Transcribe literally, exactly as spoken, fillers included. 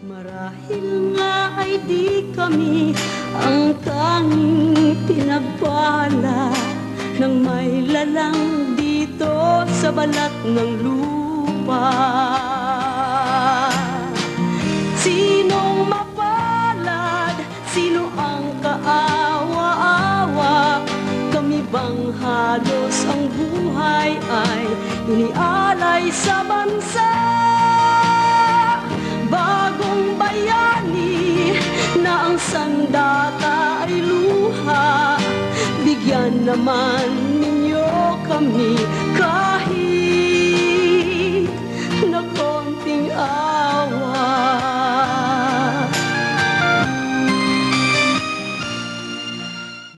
Marahil nga ay di kami ang tanging pinagpala ng may lalang dito sa balat ng lupa. Sinong mapalad? Sino ang kaawa-awa? Kami bang halos ang buhay ay inialay sa bansa? Bagong bayani na ang sandata ay luha, bigyan naman ninyo kami